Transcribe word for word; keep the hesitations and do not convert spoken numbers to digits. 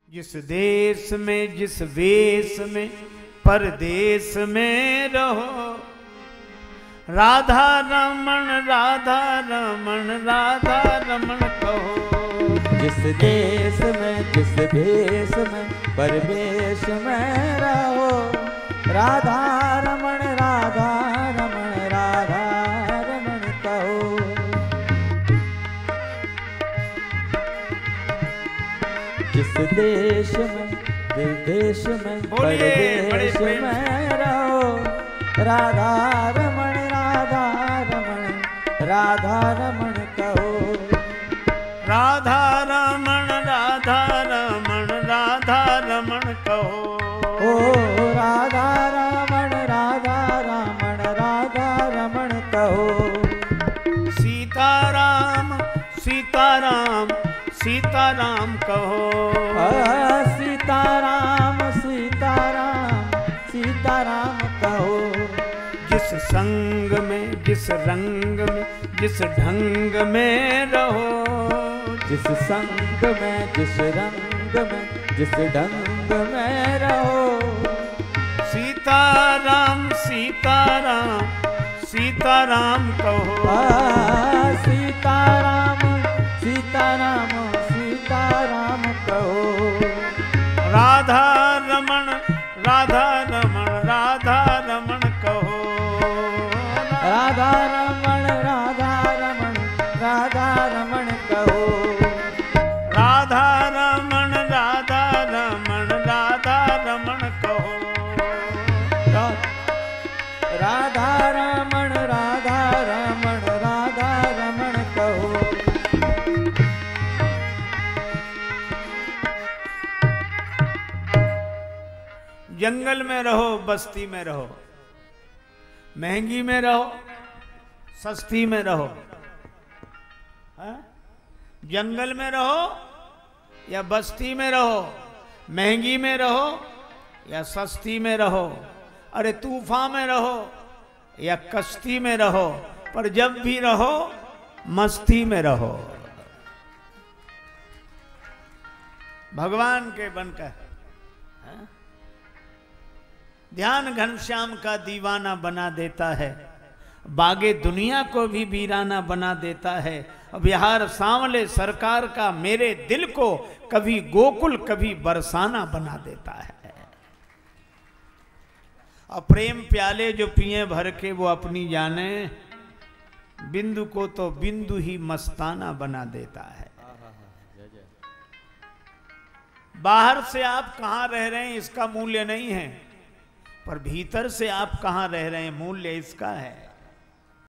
जिस देश में जिस वेश में परदेश में रहो, राधा रमण राधा रमण राधा रमण कहो। जिस देश में जिस भेष में परवेश में रहो, राधा रमण राधा रमण राधा रमण कहो। जिस देश में विदेश में परदेश में रहो, राधा रमण राधा रमण राधा रमण कहो। राधा रमण राधा रमण राधा रमण कहो। ओ राधा रमण राधा रमण राधा रमण कहो। सीताराम सीताराम सीताराम कहो। आ, सीताराम सीताराम सीताराम कहो। जिस संग में जिस रंग में जिस ढंग में रहो, जिस संग में जिस रंग में जिस ढंग में रहो। सीताराम सीताराम सीताराम कहो। आ, सीताराम सीताराम सीताराम कहो। राधा रमण राधा रमण राधा रमण कहो। राधा रमण राधा रमण राधा रमण कहो। राधा रमण राधा रमण राधा रमण कहो। राधा रमण राधा रमण राधा रमण कहो। जंगल में रहो बस्ती में रहो, महंगी में रहो सस्ती में रहो, हा? जंगल में रहो या बस्ती में रहो, महंगी में रहो या सस्ती में रहो, अरे तूफान में रहो या कश्ती में रहो, पर जब भी रहो मस्ती में रहो, भगवान के बनकर। हा? ध्यान घनश्याम का दीवाना बना देता है, बागे दुनिया को भी वीराना बना देता है। अब यार सांवले सरकार का मेरे दिल को कभी गोकुल कभी बरसाना बना देता है। और प्रेम प्याले जो पिए भर के वो अपनी जाने, बिंदु को तो बिंदु ही मस्ताना बना देता है। बाहर से आप कहां रह रहे हैं इसका मूल्य नहीं है, पर भीतर से आप कहां रह रहे हैं मूल्य इसका है।